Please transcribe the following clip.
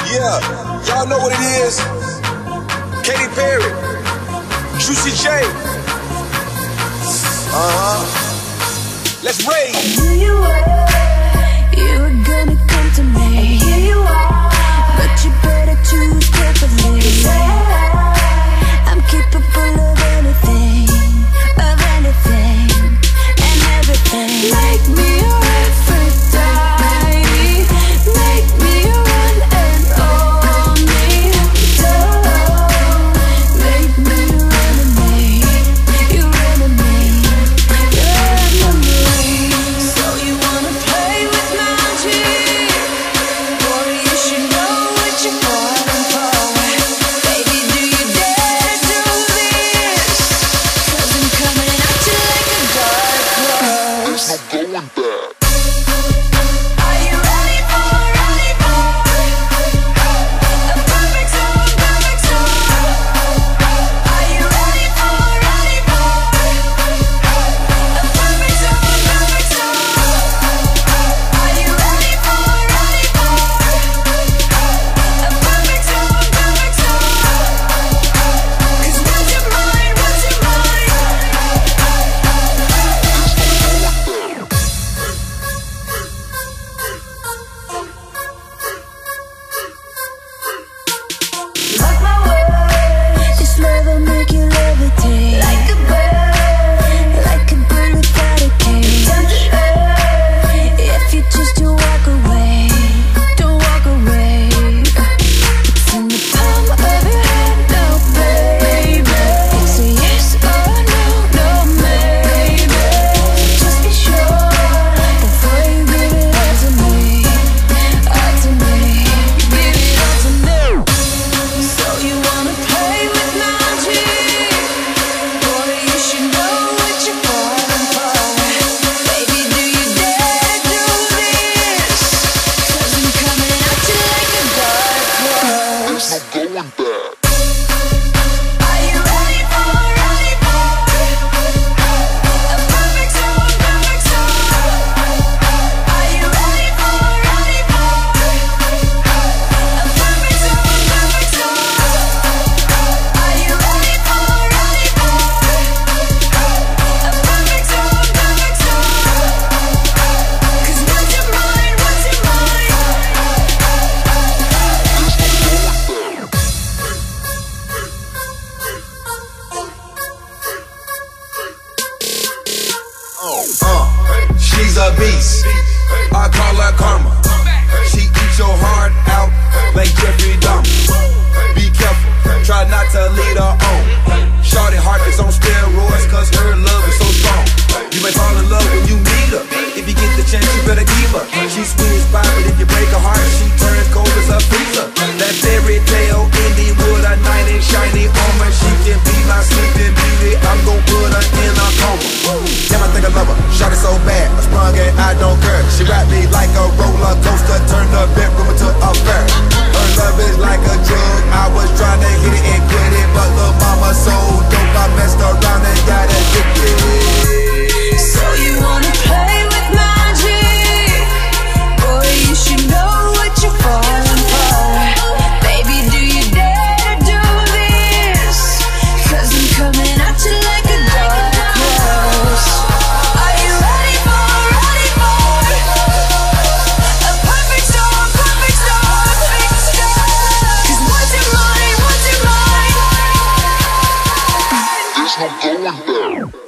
Yeah, y'all know what it is. Katy Perry, Juicy J. Let's rage. I knew you were gonna come to me. And here you are, but you better choose carefully. 'Cause I'm capable of anything, and everything. Make me your Aphrodite, make me your one and only. Don't make me your enemy, your enemy, your enemy. So you wanna play with magic? Boy, you should know what you're falling for. Baby, do you dare do this? 'Cause I'm coming at you like a dark horse. I'm going back. Are you ready for a perfect storm, perfect storm? Are you ready for a perfect storm, perfect storm? Are you ready for a perfect storm, perfect storm? 'Cause what's your mind, what's your mind? Mark my words, this love will make you levitate like a bird without a cage. Down to earth, if you choose to walk away, don't walk away. It's in the palm of your hand now, baby. It's a yes or no, no maybe. Just be sure before you give it all to me, all to me. Give it all to me. So you wanna play with magic? Boy, you should know what you're falling for. Baby, do you dare do this? 'Cause I'm coming at you like a dark horse. I'm going back. Are you ready for a perfect storm, perfect storm? Are you ready for a perfect storm, perfect storm? Are you ready for a perfect storm, perfect storm? 'Cause what's your mind, what's your mind? She's a beast. I call her karma. She eats your heart out like Jeffrey Dahmer. Be careful, try not to lead her on. Shorty heart is on steroids 'cause her love is so strong. You may fall in love when you meet her. If you get the chance, you better keep her. She's sweet as pie, but if you break her heart, she turns cold as a freezer. That fairy tale ending with a knight in shiny armor. She can be my sleeping beauty. I'm gon' put her in a coma. Damn, I think I love her. Shot it so bad, I sprung and I don't care. She wrapped me like a roller coaster, turned the bedroom into a fair. Her love is like a drug. I was trying to hit it and quit it, but little mama so dope, I messed around and got addicted. So you wanna play with magic? Boy, you should know what you're falling for. Baby, do you dare do this? 'Cause I'm coming at you like a dark horse. Are you ready for a perfect storm, perfect storm? 'Cause what's your mind, what's your mind? There's no going back.